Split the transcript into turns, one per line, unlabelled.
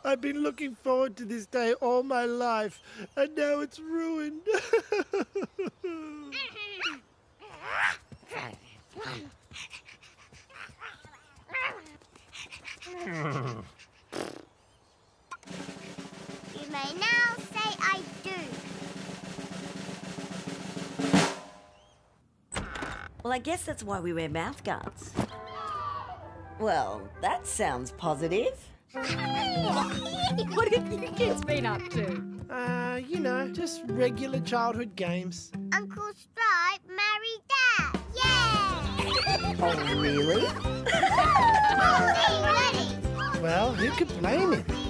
I've been looking forward to this day all my life, and now it's ruined.
You may now say I do.
Well, I guess that's why we wear mouth guards. Well, that sounds positive.
What have you kids been up to?
You know, just regular childhood games.
Uncle Stripe married Dad. Yay!
Oh, really?
Ready.
Well, who could blame him?